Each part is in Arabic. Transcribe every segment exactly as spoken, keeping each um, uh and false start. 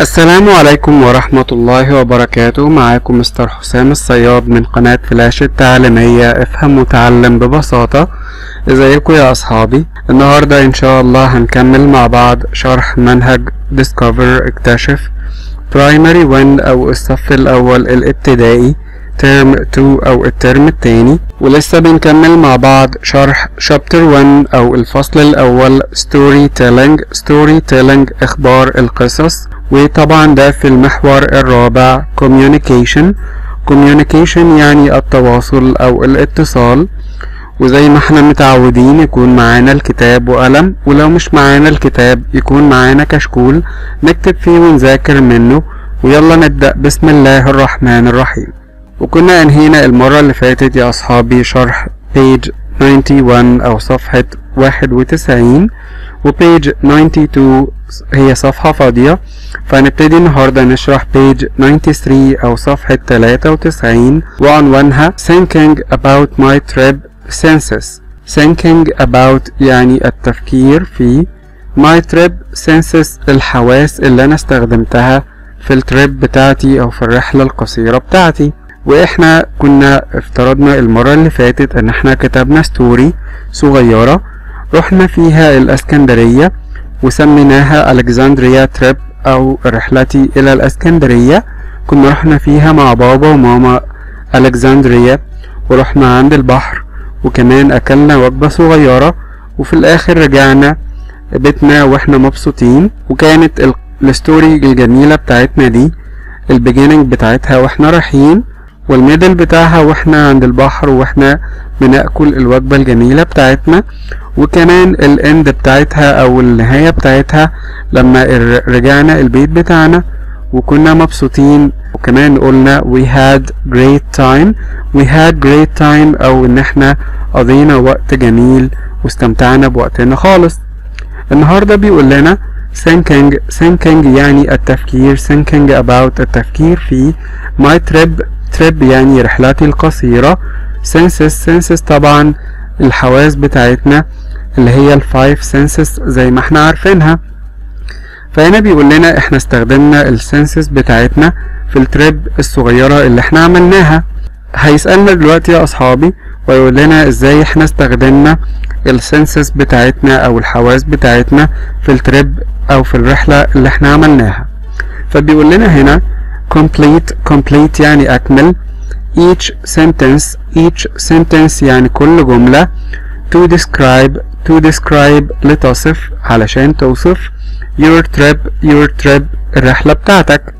السلام عليكم ورحمة الله وبركاته. معاكم مستر حسام الصياد من قناة فلاش التعليمية افهم وتعلم ببساطة. ازيكم يا اصحابي؟ النهاردة ان شاء الله هنكمل مع بعض شرح منهج Discover اكتشف Primary واحد او الصف الاول الابتدائي ترم اتنين او الترم التاني، ولسه بنكمل مع بعض شرح شابتر واحد او الفصل الاول ستوري تيلينج. ستوري تيلينج اخبار القصص، وطبعا ده في المحور الرابع communication. communication يعني التواصل او الاتصال، وزي ما احنا متعودين يكون معانا الكتاب وقلم، ولو مش معانا الكتاب يكون معانا كشكول نكتب فيه ونذاكر منه. ويلا نبدأ بسم الله الرحمن الرحيم. وكنا انهينا المرة اللي فاتت يا اصحابي شرح page واحد وتسعين او صفحة واحد وتسعين، وبيج اتنين وتسعين هي صفحة فاضية، فهنبتدي النهاردة نشرح page تلاتة وتسعين او صفحة تلاتة وتسعين، وعنوانها thinking about my trip senses. thinking about يعني التفكير في my trip senses الحواس اللي انا استخدمتها في التريب بتاعتي او في الرحلة القصيرة بتاعتي. واحنا كنا افترضنا المرة اللي فاتت ان احنا كتبنا ستوري صغيرة رحنا فيها الاسكندرية وسميناها الكسندريا تريب او رحلتي الى الاسكندرية. كنا رحنا فيها مع بابا وماما الكسندريا، ورحنا عند البحر وكمان اكلنا وجبة صغيرة، وفي الاخر رجعنا بيتنا واحنا مبسوطين. وكانت الستوري الجميلة بتاعتنا دي البيجيننج بتاعتها واحنا رايحين، والميدل بتاعها واحنا عند البحر واحنا بناكل الوجبة الجميلة بتاعتنا، وكمان الاند بتاعتها او النهاية بتاعتها لما رجعنا البيت بتاعنا وكنا مبسوطين. وكمان قلنا we had great time. we had great time او ان احنا قضينا وقت جميل واستمتعنا بوقتنا خالص. النهاردة بيقول لنا thinking. thinking يعني التفكير، thinking about التفكير في my trip. trip يعني رحلتي القصيرة. senses. senses طبعا الحواس بتاعتنا اللي هي الفايف senses زي ما احنا عارفينها. فهنا بيقول لنا احنا استخدمنا السنسز بتاعتنا في التريب الصغيرة اللي احنا عملناها. هيسألنا دلوقتي يا اصحابي ويقول لنا ازاي احنا استخدمنا السنسز بتاعتنا او الحواس بتاعتنا في التريب او في الرحلة اللي احنا عملناها. فبيقول لنا هنا complete. complete يعني اكمل. each sentence. each sentence يعني كل جملة. to describe. to describe لتصف علشان توصف your trip. your trip الرحلة بتاعتك.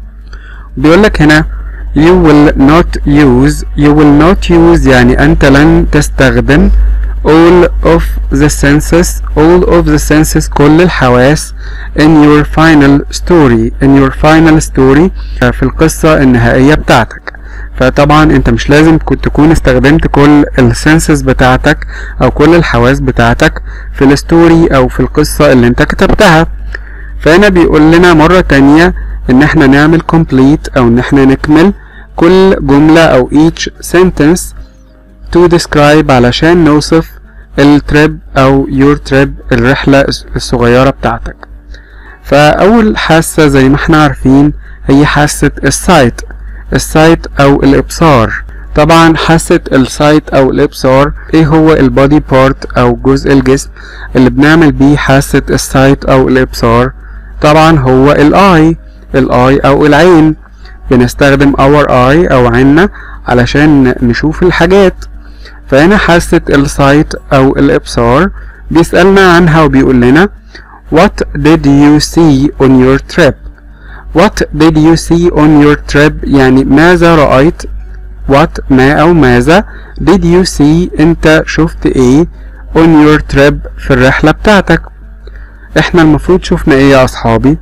بيقولك هنا you will not use. you will not use يعني أنت لن تستخدم all of the senses. all of the senses كل الحواس in your final story. in your final story في القصة النهائية بتاعتك. فطبعا انت مش لازم كنت تكون استخدمت كل السنسز بتاعتك او كل الحواس بتاعتك في الستوري او في القصة اللي انت كتبتها. فهنا بيقول لنا مرة تانية ان احنا نعمل complete او ان احنا نكمل كل جملة او each sentence to describe علشان نوصف التريب او your trip الرحلة الصغيرة بتاعتك. فاول حاسة زي ما احنا عارفين هي حاسة السايت. السايت او الابصار. طبعا حاسة السايت او الابصار ايه هو البودي بارت او جزء الجسم اللي بنعمل بيه حاسة السايت او الابصار؟ طبعا هو الاي. الاي او العين. بنستخدم our eye او عيننا علشان نشوف الحاجات. فهنا حاسة السايت او الابصار بيسألنا عنها وبيقول لنا what did you see on your trip. what did you see on your trip يعني ماذا رأيت. what ما او ماذا did you see انت شفت ايه on your trip في الرحلة بتاعتك. احنا المفروض شفنا ايه يا اصحابي؟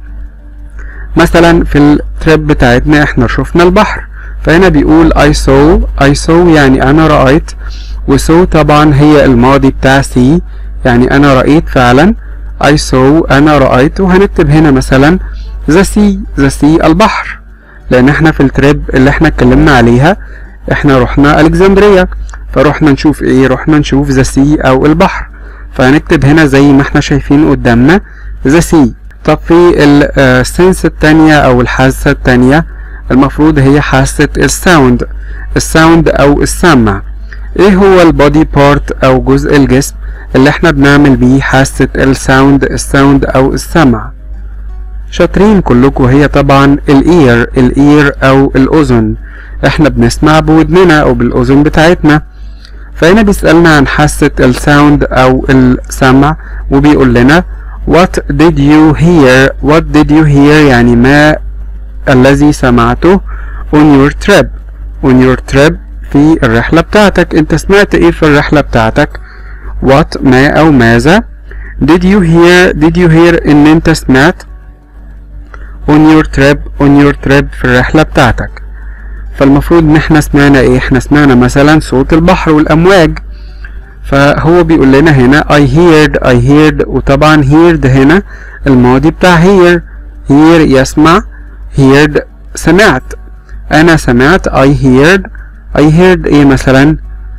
مثلا في التريب بتاعتنا احنا شفنا البحر، فهنا بيقول I saw. I saw يعني انا رأيت، وsaw طبعا هي الماضي بتاع see يعني انا رأيت فعلا. I saw انا رأيت، وهنكتب هنا مثلا the sea. the sea البحر، لان احنا في التريب اللي احنا اتكلمنا عليها احنا رحنا الكسندريا، فروحنا نشوف ايه؟ رحنا نشوف the sea او البحر، فهنكتب هنا زي ما احنا شايفين قدامنا the sea. طب في السنس التانية او الحاسة التانية المفروض هي حاسة الساوند، الساوند او السمع. ايه هو البودي بارت او جزء الجسم اللي احنا بنعمل بيه حاسة الساوند، الساوند او السمع؟ شاطرين كلكم، هي طبعا الاير، الاير او الاذن. احنا بنسمع بودننا او بالاذن بتاعتنا. فهنا بيسألنا عن حاسة الساوند او السمع وبيقول لنا what did you hear، what did you hear يعني ما الذي سمعته on your trip، on your trip في الرحلة بتاعتك. انت سمعت ايه في الرحلة بتاعتك؟ what ما او ماذا. did you hear، did you hear ان انت سمعت on your trip، on your trip في الرحلة بتاعتك. فالمفروض ان احنا سمعنا ايه؟ احنا سمعنا مثلا صوت البحر والامواج. فهو بيقول لنا هنا I heard، I heard، وطبعا heard هنا الماضي بتاع hear، hear يسمع، heard سمعت. انا سمعت I heard، I heard ايه مثلا؟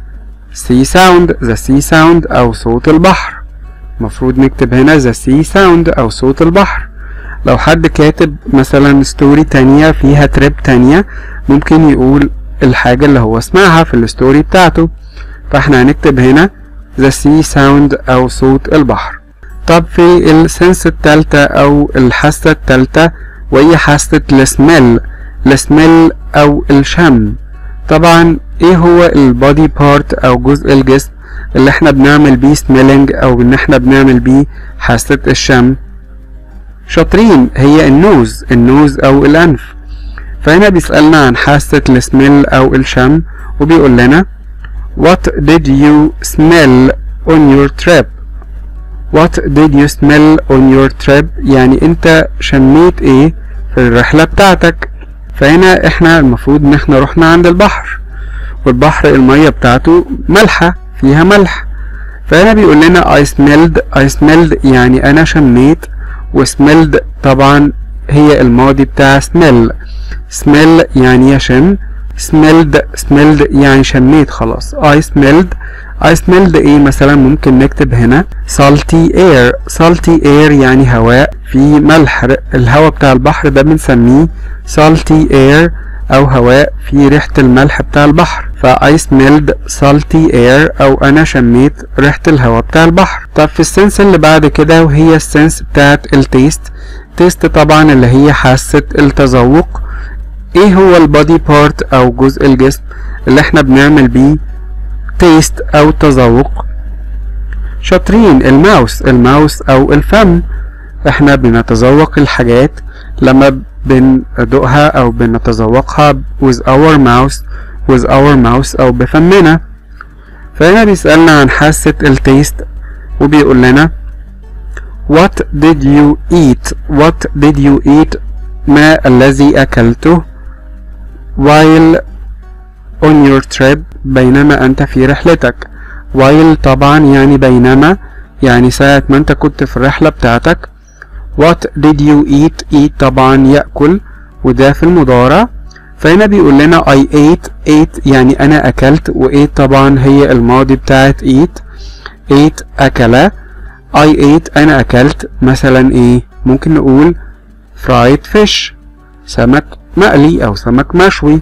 sea sound، the sea sound او صوت البحر. مفروض نكتب هنا the sea sound او صوت البحر. لو حد كاتب مثلا ستوري تانية فيها تريب تانية ممكن يقول الحاجة اللي هو سمعها في الستوري بتاعته. فاحنا هنكتب هنا the sea sound او صوت البحر. طب في السنس التالتة او الحاسة التالتة وهي حاسة السميل، السميل او الشم. طبعا ايه هو البودي بارت او جزء الجسم اللي احنا بنعمل بيه سميلنج او ان احنا بنعمل بيه حاسة الشم؟ شاطرين، هي النوز، النوز او الانف. فهنا بيسألنا عن حاسة السميل او الشم وبيقول لنا what did you smell on your trip، what did you smell on your trip يعني انت شميت ايه في الرحلة بتاعتك. فهنا احنا المفروض ان احنا رحنا عند البحر، والبحر المية بتاعته ملحة، فيها ملح. فهنا بيقول لنا I smelled، I smelled يعني انا شميت، وسميلد طبعا هي الماضي بتاع smell، smell يعني يشم، smelled، smelled يعني شميت خلاص. I smelled، I smelled ايه مثلا؟ ممكن نكتب هنا salty air، salty air يعني هواء في ملح. الهواء بتاع البحر ده بنسميه salty air او هواء في ريحة الملح بتاع البحر. ف I smelled salty air او انا شميت ريحة الهواء بتاع البحر. طب في السنس اللي بعد كده وهي السنس بتاعت التيست، تيست طبعا اللي هي حاسة التذوق. ايه هو البودي بارت او جزء الجسم اللي احنا بنعمل بيه تيست او تذوق؟ شاطرين، الماوس، الماوس او الفم. احنا بنتذوق الحاجات لما بندوقها او بنتذوقها with our mouth، with our mouth او بفمنا. فهنا بيسألنا عن حاسة التيست وبيقول لنا what did you eat، what did you eat ما الذي أكلته while on your trip بينما أنت في رحلتك. while طبعا يعني بينما، يعني ساعة ما أنت كنت في الرحلة بتاعتك. what did you eat، eat طبعا يأكل وده في المضارع. فهنا بيقول لنا I ate، ate يعني أنا أكلت، و ate طبعا هي الماضي بتاعت eat، ate أكل. I ate أنا أكلت مثلا إيه؟ ممكن نقول fried fish، سمك مقلي أو سمك مشوي.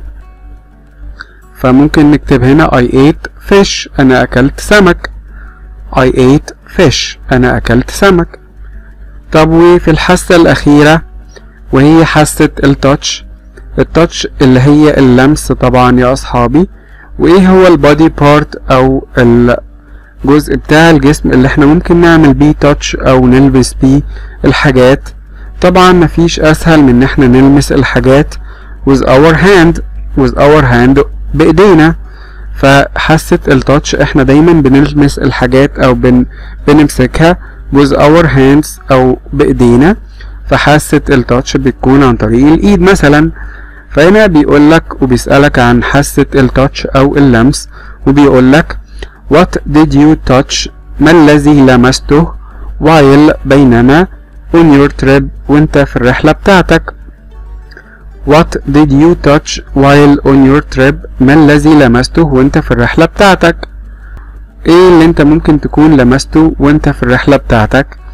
فممكن نكتب هنا I ate fish أنا أكلت سمك، I ate fish أنا أكلت سمك. طب وفي الحاسة الأخيرة وهي حاسة التاتش، التاتش اللي هي اللمس طبعا يا أصحابي. وإيه هو البودي بارت أو الجزء بتاع الجسم اللي احنا ممكن نعمل بيه تاتش أو نلبس بيه الحاجات؟ طبعا مفيش أسهل من إن احنا نلمس الحاجات with our hand، with our hand بإيدينا. فحاسة التاتش احنا دايما بنلمس الحاجات أو بن بنمسكها with our hands أو بإيدينا. فحاسة التاتش بتكون عن طريق الإيد مثلا. فهنا بيقولك وبيسألك عن حاسة التاتش أو اللمس وبيقولك what did you touch ما الذي لمسته while بينما on your trip وانت في الرحلة بتاعتك. what did you touch while on your trip ما الذي لمسته وانت في الرحلة بتاعتك. ايه اللي انت ممكن تكون لمسته وانت في الرحلة بتاعتك؟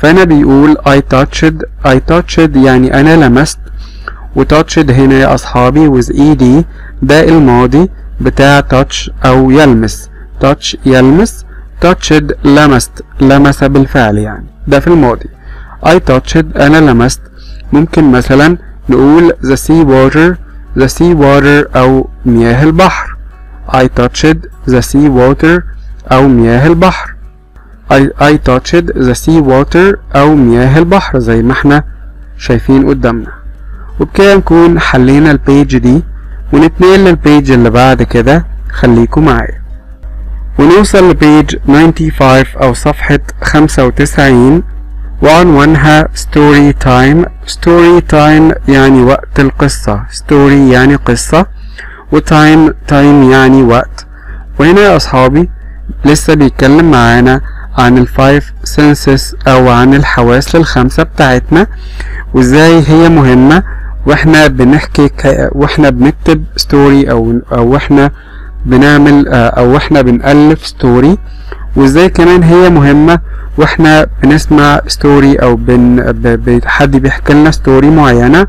فهنا بيقول I touched I touched يعني أنا لمست، و touched هنا يا أصحابي with ed ده الماضي بتاع touch أو يلمس. touch يلمس، touched لمست، لمس بالفعل يعني، ده في الماضي. I touched أنا لمست. ممكن مثلا نقول the sea water the sea water أو مياه البحر. I touched the sea water أو مياه البحر. I, I touched the sea water أو مياه البحر زي ما احنا شايفين قدامنا. وبكده نكون حلينا البيج دي، ونتنقل للبيج اللي بعد كده. خليكم معايا ونوصل لبيج خمسة وتسعين أو صفحة خمسة وتسعين، وعنوانها story time. story time يعني وقت القصة. story يعني قصة، وtime time يعني وقت. وهنا يا أصحابي لسه بيتكلم معانا عن الفايف سنسز أو عن الحواس الخمسة بتاعتنا، وازاي هي مهمة واحنا بنحكي واحنا بنكتب ستوري أو أو احنا بنعمل أو احنا بنألف ستوري، وازاي كمان هي مهمة واحنا بنسمع ستوري أو بن حد بيحكي لنا ستوري معينة.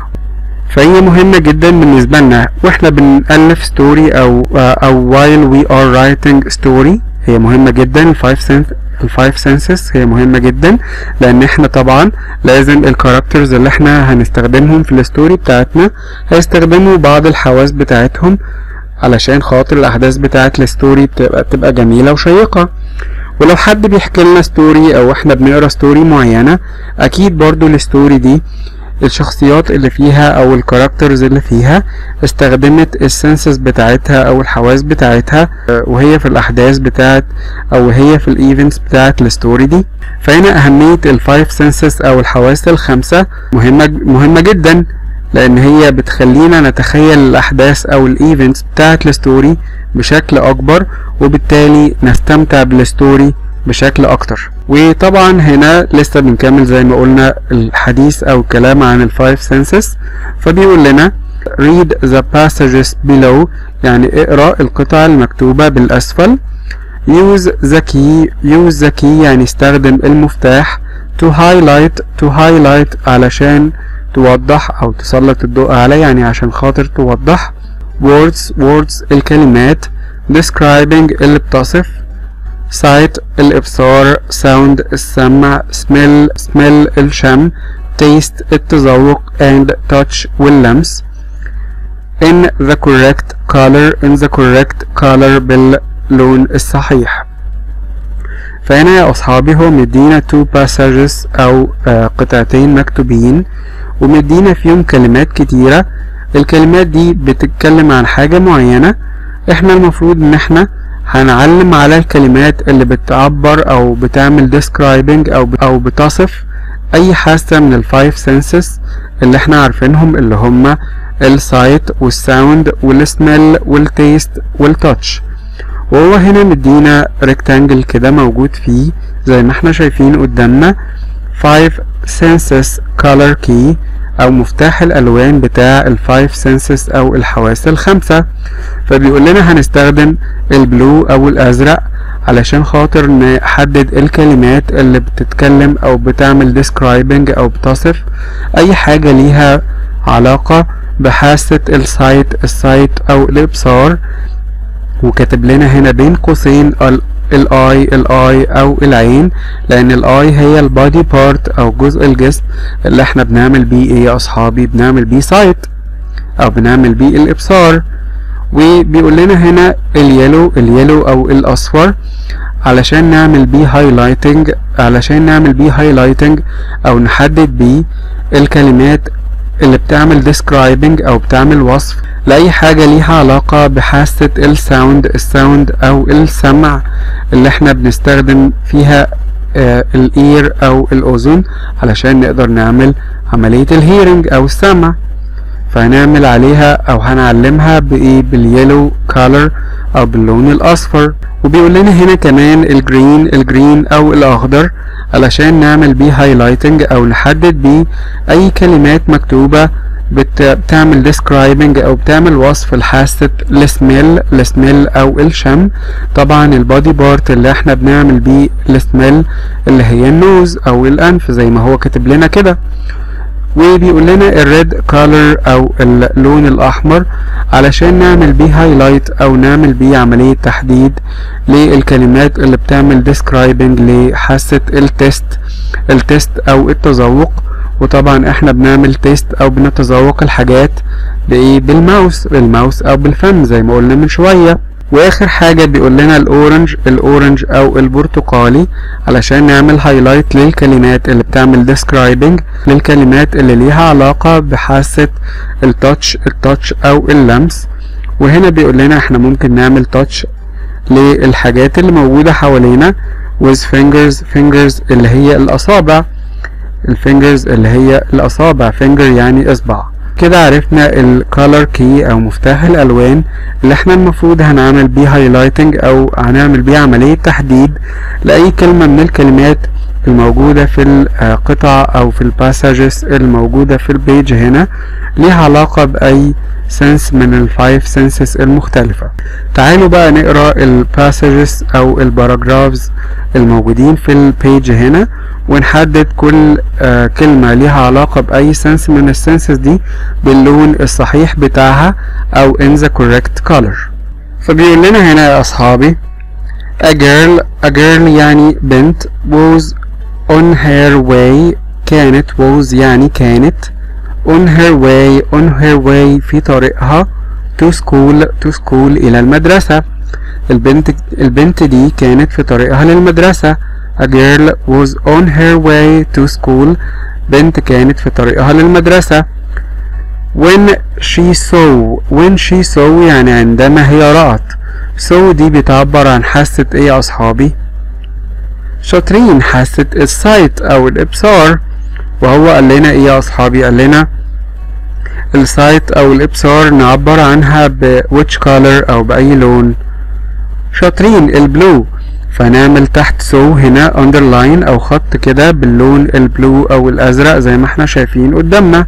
فهي مهمة جدا بالنسبة لنا واحنا بنألف ستوري أو أو while we are writing story. هي مهمة جدا. الفايف سنس الفايف سنسز هي مهمة جدا، لان احنا طبعا لازم الكاركترز اللي احنا هنستخدمهم في الستوري بتاعتنا هيستخدموا بعض الحواس بتاعتهم علشان خاطر الاحداث بتاعت الستوري بتبقى تبقى جميلة وشيقة. ولو حد بيحكي لنا ستوري او احنا بنقرا ستوري معينة، اكيد برضو الستوري دي الشخصيات اللي فيها او الكاركترز اللي فيها استخدمت السنسز بتاعتها او الحواس بتاعتها وهي في الاحداث بتاعت او هي في الايفنتس بتاعت الستوري دي. فهنا اهمية الفايف سنسز او الحواس الخمسة مهمة مهمة جدا، لان هي بتخلينا نتخيل الاحداث او الايفنتس بتاعت الستوري بشكل اكبر، وبالتالي نستمتع بالستوري بشكل اكتر. وطبعا هنا لسه بنكمل زي ما قلنا الحديث او الكلام عن الفايف سنسز. فبيقول لنا read the passages below يعني اقرأ القطع المكتوبة بالاسفل. use the key use the key يعني استخدم المفتاح. to highlight to highlight علشان توضح او تسلط الضوء عليه يعني عشان خاطر توضح. words words الكلمات. describing اللي بتصف. sight الإبصار. sound السمع. smell smell الشم. taste التذوق and touch واللمس. in the correct color in the correct color باللون الصحيح. فهنا يا أصحابي هو مدينا two passages أو آه قطعتين مكتوبين، ومدينا فيهم كلمات كتيرة. الكلمات دي بتتكلم عن حاجة معينة، احنا المفروض ان احنا هنعلم على الكلمات اللي بتعبر او بتعمل describing او او بتصف اي حاسة من الفايف سنسز اللي احنا عارفينهم، اللي هما السايت والساوند والسميل والتيست والتاتش. وهو هنا مدينا ريكتانجل كده موجود فيه زي ما احنا شايفين قدامنا five senses color key او مفتاح الالوان بتاع الفايف سنسز او الحواس الخمسة. فبيقول لنا هنستخدم البلو او الازرق علشان خاطر نحدد الكلمات اللي بتتكلم او بتعمل describing او بتصف اي حاجة ليها علاقة بحاسة السايت السايت او الابصار. وكاتب لنا هنا بين قوسين الاي الاي او العين، لان الاي هي البادي بارت او جزء الجسم اللي احنا بنعمل بيه ايه يا اصحابي، بنعمل بيه سايت او بنعمل بيه الابصار. وبيقول لنا هنا اليلو اليلو او الاصفر علشان نعمل بيه هايلايتنج علشان نعمل بيه هايلايتنج او نحدد بيه الكلمات اللي بتعمل describing او بتعمل وصف لأي حاجة ليها علاقة بحاسة الساوند الساوند او السمع اللي احنا بنستخدم فيها آه الاير او الاذن علشان نقدر نعمل عملية الهيرنج او السمع. فهنعمل عليها او هنعلمها بايه، باليلو كولر او باللون الاصفر. وبيقول لنا هنا كمان الجرين الجرين او الاخضر علشان نعمل بيه هايلايتنج او نحدد بيه اي كلمات مكتوبة بتعمل describing او بتعمل وصف لحاسة السميل السميل او الشم. طبعا البادي بارت اللي احنا بنعمل بيه السميل اللي هي النوز او الانف زي ما هو كاتب لنا كده. وبيقول لنا الريد كولر او اللون الاحمر علشان نعمل بيه هايلايت او نعمل بيه عملية تحديد للكلمات اللي بتعمل describing لحاسة التست التست او التذوق. وطبعا احنا بنعمل تيست او بنتذوق الحاجات بايه؟ بالماوس بالماوس او بالفم زي ما قلنا من شوية. واخر حاجة بيقول لنا الاورنج الاورنج او البرتقالي علشان نعمل هايلايت للكلمات اللي بتعمل describing للكلمات اللي ليها علاقة بحاسة التاتش التاتش او اللمس. وهنا بيقول لنا احنا ممكن نعمل تاتش للحاجات اللي موجودة حوالينا with fingers fingers اللي هي الاصابع الفينجرز اللي هي الاصابع finger يعني اصبع. كده عرفنا الكالر كي او مفتاح الالوان اللي احنا المفروض هنعمل بيه هايلايتنج او هنعمل بيه عملية تحديد لاي كلمة من الكلمات الموجودة في القطع او في الباساجز الموجودة في البيج هنا ليها علاقة باي سنس من الفايف سنسز المختلفة. تعالوا بقى نقرأ الباساجز او الباراجرافز الموجودين في البيج هنا ونحدد كل آه كلمة ليها علاقة بأي سنس من السنسز دي باللون الصحيح بتاعها أو in the correct color. فبيقول لنا هنا يا أصحابي a girl a girl يعني بنت was on her way كانت was يعني كانت on her way on her way في طريقها to school to school إلى المدرسة. البنت البنت دي كانت في طريقها للمدرسة. A girl was on her way to school بنت كانت في طريقها للمدرسة. When she saw when she saw يعني عندما هي رأت. saw دي بتعبر عن حاسة ايه يا أصحابي؟ شاطرين، حاسة السايت أو الإبصار. وهو قال لنا ايه يا أصحابي؟ قال لنا السايت أو الإبصار نعبر عنها ب which color أو بأي لون. شاطرين، البلو. فنعمل تحت سو هنا underline او خط كده باللون البلو او الازرق زي ما احنا شايفين قدامنا.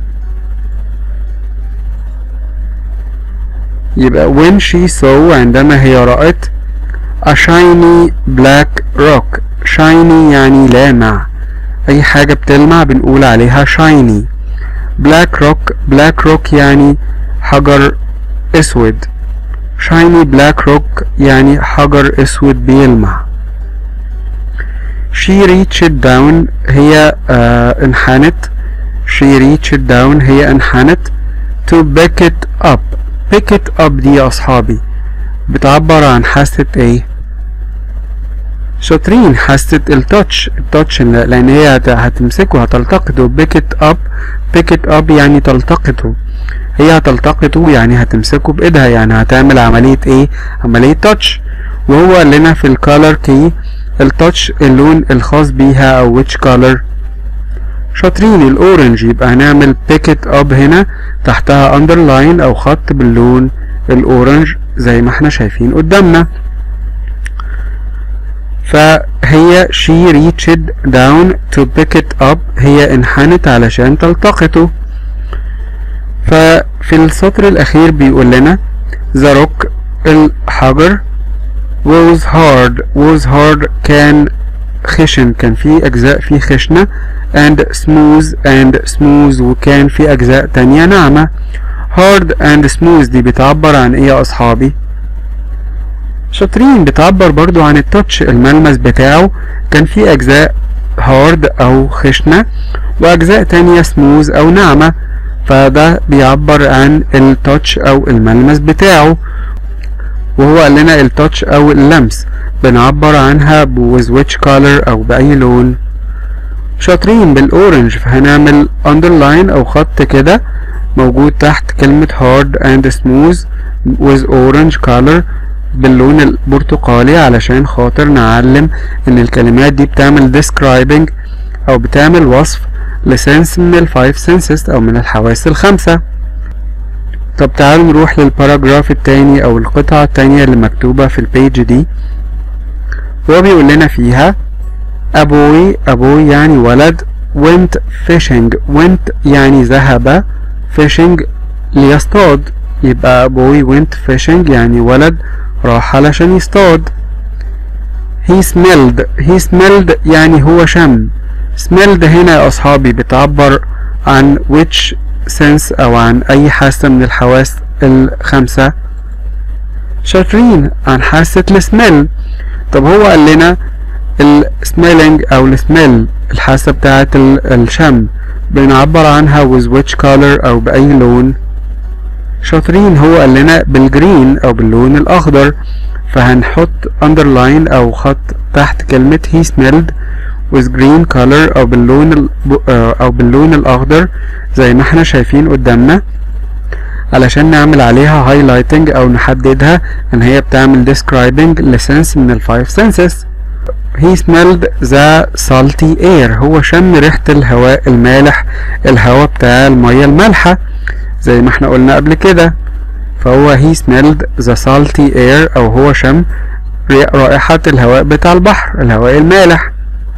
يبقى when she saw عندما هي رأت a shiny black rock. shiny يعني لامع، اي حاجة بتلمع بنقول عليها shiny. black rock black rock يعني حجر اسود. shiny black rock يعني حجر اسود بيلمع. she reached down هي آه انحنت. she reached down هي انحنت to pick it up. pick it up دي يا أصحابي بتعبر عن حاسة ايه؟ شاطرين، حاسة التاتش التاتش لأن هي هتمسكه هتلتقطه. pick it up pick it up يعني تلتقطه. هي هتلتقطه يعني هتمسكه بإيدها، يعني هتعمل عملية ايه؟ عملية تاتش. وهو قال لنا في الكالر كي التاتش اللون الخاص بيها او which color. شاطرين، الاورنج. يبقى هنعمل pick it up هنا تحتها underline او خط باللون الاورنج زي ما احنا شايفين قدامنا. فهي she reached down to pick it up هي انحنت علشان تلتقطه. ففي السطر الاخير بيقول لنا the rock الحجر was hard was hard كان خشن، كان في اجزاء فيه خشنة and smooth and smooth وكان في اجزاء تانية ناعمة. hard and smooth دي بتعبر عن ايه يا اصحابي؟ شاطرين، بتعبر برضو عن التاتش الملمس بتاعه. كان في اجزاء hard او خشنة واجزاء تانية smooth او ناعمة، فده بيعبر عن التاتش او الملمس بتاعه. وهو قال لنا التاتش او اللمس بنعبر عنها with which color او باي لون. شاطرين، بالاورنج. فهنعمل underline او خط كده موجود تحت كلمة hard and smooth with orange color باللون البرتقالي علشان خاطر نعلم ان الكلمات دي بتعمل describing او بتعمل وصف لسنس من الفايف سنسز او من الحواس الخمسة. طب تعالوا نروح للباراجراف التاني او القطعة التانية اللي مكتوبة في البيج دي. هو بيقول لنا فيها أبوي أبوي يعني ولد went fishing went يعني ذهب fishing ليصطاد، يبقى boy went fishing يعني ولد راح علشان يصطاد. he smelled he smelled يعني هو شم. smelled هنا يا أصحابي بتعبر عن which sense أو عن أي حاسة من الحواس الخمسة. شاطرين، عن حاسة السميل. طب هو قال لنا السميلينج أو السميل الحاسة بتاعة الشم بنعبر عنها with which color أو بأي لون. شاطرين، هو قال لنا بالجرين أو باللون الأخضر، فهنحط underline أو خط تحت كلمة he smelled with green color أو باللون أو باللون الأخضر زي ما احنا شايفين قدامنا، علشان نعمل عليها highlighting أو نحددها إن هي بتعمل describing لسنس من الفايف senses. he smelled the salty air، هو شم ريحة الهواء المالح، الهواء بتاع المية المالحة زي ما احنا قلنا قبل كده. فهو he smelled the salty air أو هو شم رائحة الهواء بتاع البحر، الهواء المالح.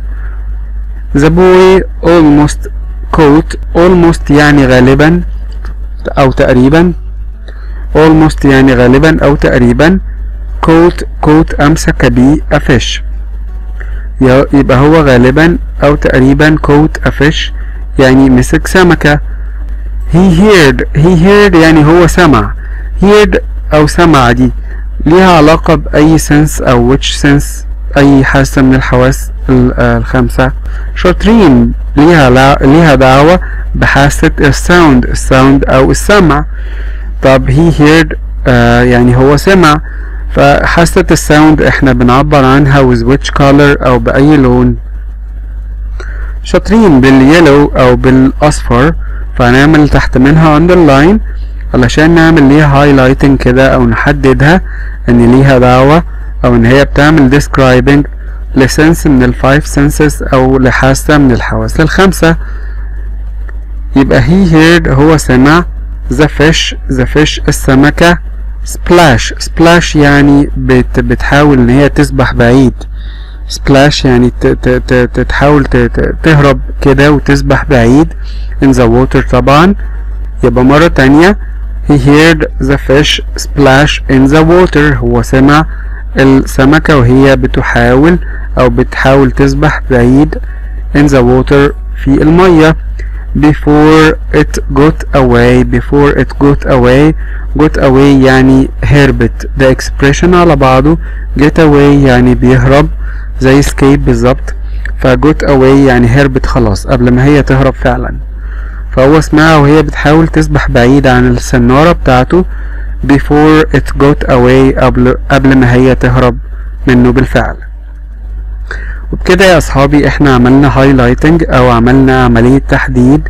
the boy almost caught، almost يعني غالبا أو تقريبا، almost يعني غالبا أو تقريبا، caught caught أمسك بيه a fish، يبقى هو غالبا أو تقريبا caught a fish يعني مسك سمكة. he heard he heard يعني هو سمع. heard أو سمع دي ليها علاقة بأي sense أو which sense، أي حاسة من الحواس الخمسة. شاطرين، ليها ليها دعوة بحاسة الساوند، الساوند أو السمع. طب he heard آه يعني هو سمع، فحاسة الساوند احنا بنعبر عنها with which color أو بأي لون. شاطرين، باليلو أو بالأصفر، فهنعمل تحت منها underline علشان نعمل ليها highlighting كده أو نحددها إن ليها دعوة أو إن هي بتعمل describing لسنس من الفايف senses أو لحاسة من الحواس الخمسة. يبقى he heard هو سمع the fish the fish السمكة splash splash يعني بت بتحاول إن هي تسبح بعيد. splash يعني تحاول تهرب كده وتسبح بعيد in the water طبعا. يبقى مرة تانية he heard the fish splash in the water، هو سمع السمكة وهي بتحاول أو بتحاول تسبح بعيد in the water في المية. before it got away before it got away got away يعني هربت، ده expression على بعضه. get away يعني بيهرب زي escape بالظبط، ف got away يعني هربت خلاص قبل ما هي تهرب فعلا. فهو سمعها وهي بتحاول تسبح بعيد عن السنارة بتاعته before it got away قبل, قبل ما هي تهرب منه بالفعل. وبكده يا أصحابي احنا عملنا highlighting أو عملنا عملية تحديد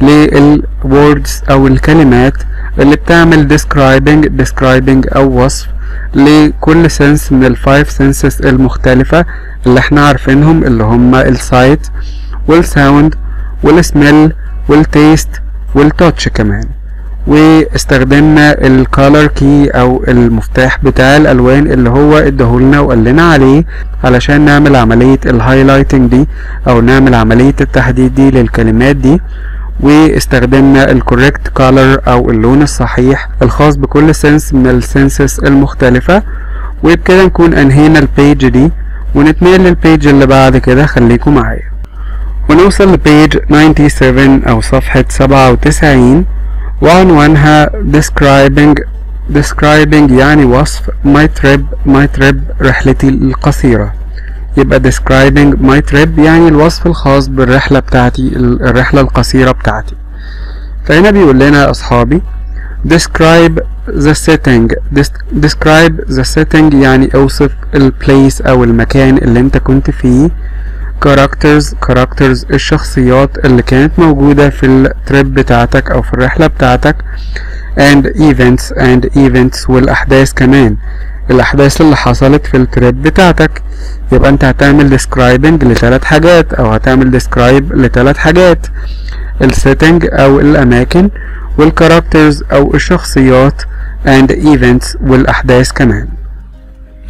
للwords أو الكلمات اللي بتعمل describing describing أو وصف لكل sense من الفايف senses المختلفة اللي احنا عارفينهم، اللي هما السايت والساوند والسميل والتيست والتاتش كمان. واستخدمنا الكالر كي او المفتاح بتاع الالوان اللي هو اداهولنا وقال لنا عليه علشان نعمل عملية الهايلايتنج دي او نعمل عملية التحديد دي للكلمات دي. واستخدمنا الكوريكت كالر او اللون الصحيح الخاص بكل سنس من السنسز المختلفة. وبكده نكون انهينا البيج دي ونتنقل للبيج اللي بعد كده. خليكم معايا ونوصل لبيج سبعة وتسعين او صفحة سبعة وتسعين وعنوانها describing describing يعني وصف my trip my trip رحلتي القصيرة. يبقى describing my trip يعني الوصف الخاص بالرحلة بتاعتي، الرحلة القصيرة بتاعتي. فهنا بيقول لنا يا أصحابي describe the setting describe the setting يعني اوصف ال place أو المكان اللي انت كنت فيه. characters characters الشخصيات اللي كانت موجودة في التريب بتاعتك أو في الرحلة بتاعتك. and events and events والأحداث كمان، الأحداث اللي حصلت في التريب بتاعتك. يبقى أنت هتعمل describing لثلاث حاجات أو هتعمل describe لثلاث حاجات: السيتنج أو الأماكن، والكاركترز أو الشخصيات، and events والأحداث كمان.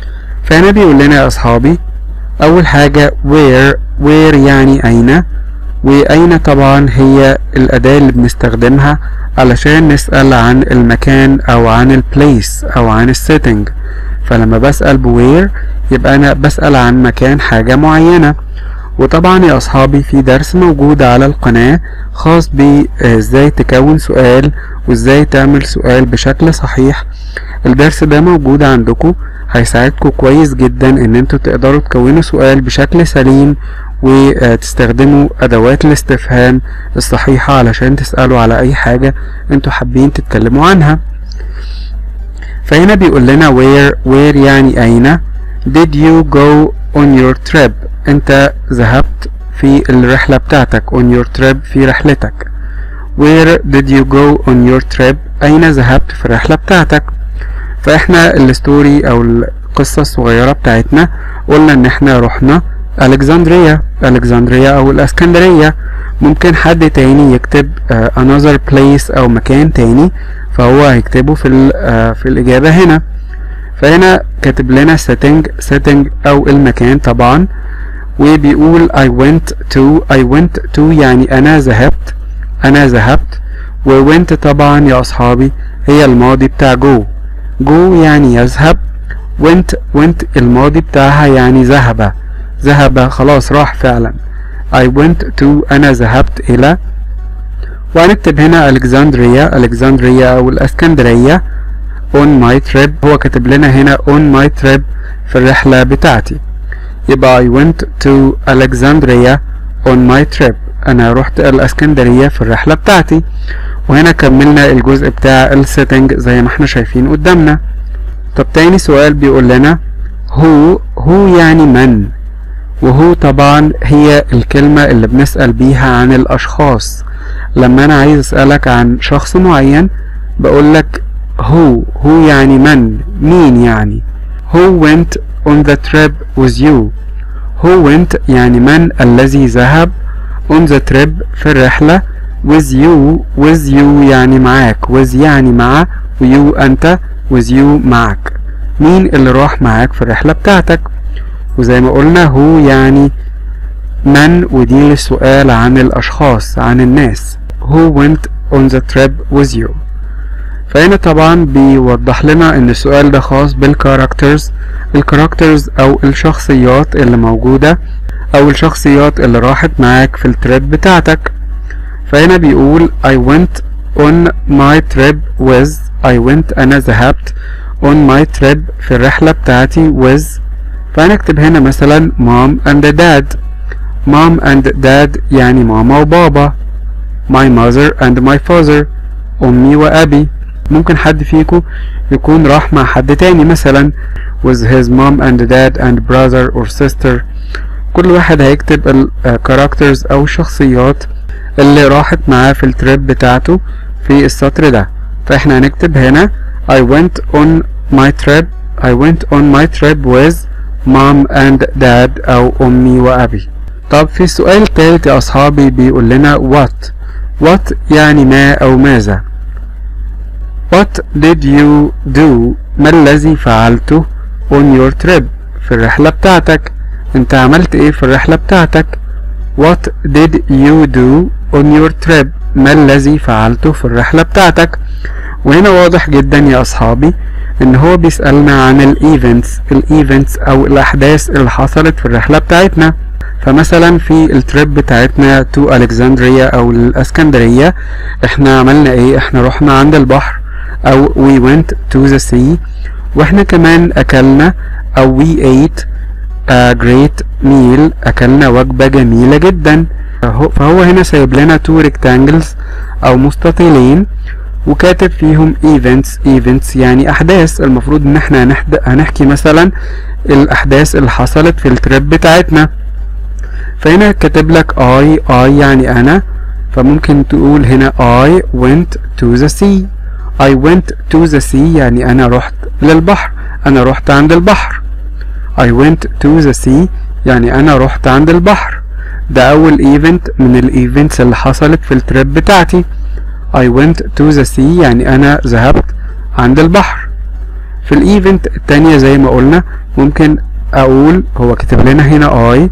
فهنا بيقول لنا يا أصحابي أول حاجة where where يعني أين، وأين طبعا هي الأداة اللي بنستخدمها علشان نسأل عن المكان أو عن البليس أو عن السيتنج. فلما بسأل بوير يبقى أنا بسأل عن مكان حاجة معينة. وطبعا يا أصحابي في درس موجود على القناة خاص بإزاي تكون سؤال وإزاي تعمل سؤال بشكل صحيح. الدرس ده موجود عندكم، هيساعدكم كويس جدا إن انتوا تقدروا تكونوا سؤال بشكل سليم وتستخدموا أدوات الاستفهام الصحيحة علشان تسألوا على أي حاجة انتوا حابين تتكلموا عنها. فهنا بيقول لنا where where يعني أين. did you go on your trip؟ انت ذهبت في الرحلة بتاعتك. on your trip في رحلتك. where did you go on your trip؟ أين ذهبت في الرحلة بتاعتك. فاحنا الستوري أو القصة الصغيرة بتاعتنا قلنا ان احنا رحنا ألكسندرية ألكسندرية أو الإسكندرية. ممكن حد تاني يكتب uh, another place أو مكان تاني، فهو هيكتبه في, uh, في الإجابة هنا. فهنا كاتب لنا setting setting أو المكان طبعا، وبيقول I went to I went to يعني أنا ذهبت أنا ذهبت و went طبعا يا أصحابي هي الماضي بتاع go go يعني يذهب. went went الماضي بتاعها يعني ذهب ذهب خلاص راح فعلا. I went to أنا ذهبت إلى. وهنكتب هنا ألكسندرية ألكسندرية أو الإسكندرية on my trip. هو كاتب لنا هنا on my trip في الرحلة بتاعتي. يبقى I went to Alexandria on my trip. أنا رحت الإسكندرية في الرحلة بتاعتي. وهنا كملنا الجزء بتاع السيتنج زي ما احنا شايفين قدامنا. طب تاني سؤال بيقول لنا who who يعني من، وهو طبعا هي الكلمة اللي بنسأل بيها عن الأشخاص. لما أنا عايز أسألك عن شخص معين بقولك who who يعني من مين يعني. who went on the trip with you. who went يعني من الذي ذهب on the trip في الرحلة with you with you يعني معاك with يعني مع ويو أنت with you معك. مين اللي راح معاك في الرحلة بتاعتك. وزي ما قلنا هو يعني من، ودي للسؤال عن الأشخاص عن الناس. who went on the trip with you. فهنا طبعا بيوضح لنا ان السؤال ده خاص بالكاركترز الكاركترز او الشخصيات اللي موجودة او الشخصيات اللي راحت معاك في التريب بتاعتك. فهنا بيقول I went on my trip with I went أنا ذهبت on my trip في الرحلة بتاعتي with. فهنكتب هنا مثلا mom and dad. mom and dad يعني ماما وبابا. my mother and my father أمي وأبي. ممكن حد فيكم يكون راح مع حد تاني مثلا with his mom and dad and brother or sister. كل واحد هيكتب الكاركترز أو الشخصيات اللي راحت معاه في التريب بتاعته في السطر ده. فاحنا هنكتب هنا I went on my trip I went on my trip with mom and dad أو أمي وأبي. طب في السؤال التالت يا أصحابي بيقول لنا what what يعني ما أو ماذا. what did you do ما الذي فعلته on your trip في الرحلة بتاعتك. انت عملت ايه في الرحلة بتاعتك. what did you do on your trip ما الذي فعلته في الرحلة بتاعتك. وهنا واضح جدا يا أصحابي ان هو بيسألنا عن الايفنتس الايفنتس او الاحداث اللي حصلت في الرحلة بتاعتنا. فمثلا في التريب بتاعتنا تو ألكسندريا او الاسكندرية احنا عملنا ايه. احنا رحنا عند البحر او we went to the sea. واحنا كمان اكلنا او we ate a great meal اكلنا وجبة جميلة جدا. فهو هنا سايب لنا تو rectangles او مستطيلين وكاتب فيهم events events يعني احداث. المفروض ان احنا هنحكي مثلا الاحداث اللي حصلت في التريب بتاعتنا. فهنا كاتب لك I I يعني انا، فممكن تقول هنا I went to the sea. I went to the sea يعني انا رحت للبحر انا رحت عند البحر. I went to the sea يعني انا رحت عند البحر. ده اول ايفنت من الايفنتس اللي حصلت في التريب بتاعتي. I went to the sea يعني انا ذهبت عند البحر. في الايفنت التانية زي ما قلنا ممكن اقول هو كتب لنا هنا I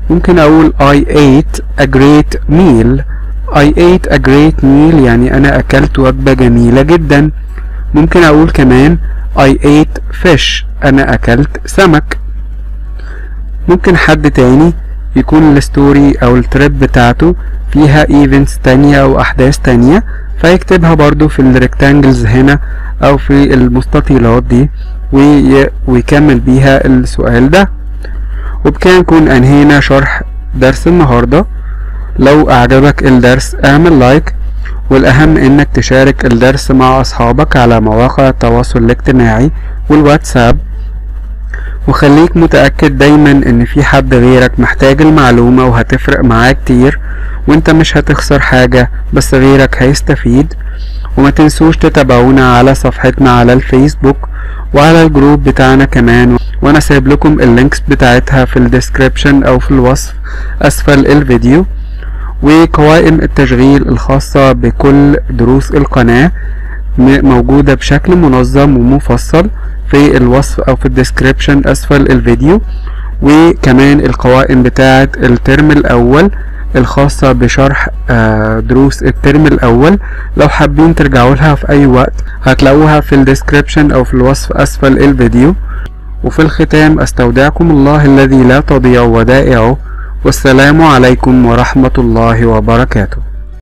ممكن اقول I ate a great meal. I ate a great meal يعني انا اكلت وجبة جميلة جدا. ممكن اقول كمان I ate fish انا اكلت سمك. ممكن حد تاني يكون الستوري او التريب بتاعته فيها ايفنتس تانية او احداث تانية، فيكتبها برضو في الريكتانجلز هنا او في المستطيلات دي وي... ويكمل بيها السؤال ده. وبكده نكون انهينا شرح درس النهاردة. لو اعجبك الدرس اعمل لايك، والاهم انك تشارك الدرس مع اصحابك على مواقع التواصل الاجتماعي والواتساب، وخليك متأكد دايما ان في حد غيرك محتاج المعلومة وهتفرق معاه كتير، وانت مش هتخسر حاجة بس غيرك هيستفيد. وما تنسوش تتابعونا على صفحتنا على الفيسبوك وعلى الجروب بتاعنا كمان، وانا سايب لكم اللينكس بتاعتها في الديسكريبشن او في الوصف اسفل الفيديو، وقوائم التشغيل الخاصة بكل دروس القناة موجودة بشكل منظم ومفصل في الوصف او في الديسكريبشن اسفل الفيديو. وكمان القوائم بتاعة الترم الاول الخاصة بشرح دروس الترم الاول، لو حابين ترجعوا لها في اي وقت هتلاقوها في الديسكريبشن او في الوصف اسفل الفيديو. وفي الختام استودعكم الله الذي لا تضيع ودائعه، والسلام عليكم ورحمة الله وبركاته.